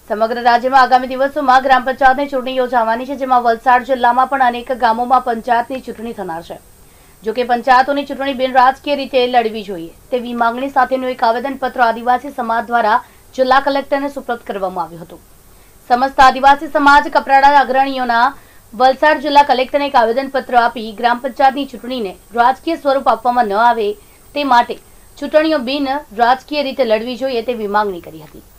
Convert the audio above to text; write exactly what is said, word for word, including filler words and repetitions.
સમગ્ર રાજ્યમાં આગામી દિવસોમાં ગ્રામ પંચાયતની ચૂંટણી યોજાવાની છે, જેમાં વલસાડ જિલ્લામાં પણ અનેક ગામોમાં પંચાયતની ચૂંટણી થનાર છે। જો કે પંચાયતોની ચૂંટણી બિનરાજકીય રીતે લડવી જોઈએ તેવી માંગણી સાથેનું એક આવેદનપત્ર આદિવાસી સમાજ દ્વારા જિલ્લા કલેક્ટરને સુપ્રત કરવામાં આવ્યું હતું। સમસ્ત આદિવાસી સમાજ કપરાડા અગ્રણીઓના વલસાડ જિલ્લા કલેક્ટરને એક આવેદનપત્ર આપી ગ્રામ પંચાયતની ચૂંટણીને રાજકીય સ્વરૂપ આપવામાં ન આવે તે માટે ચૂંટણીઓ બિન રાજકીય રીતે લડવી જોઈએ તેવી માંગણી કરી હતી।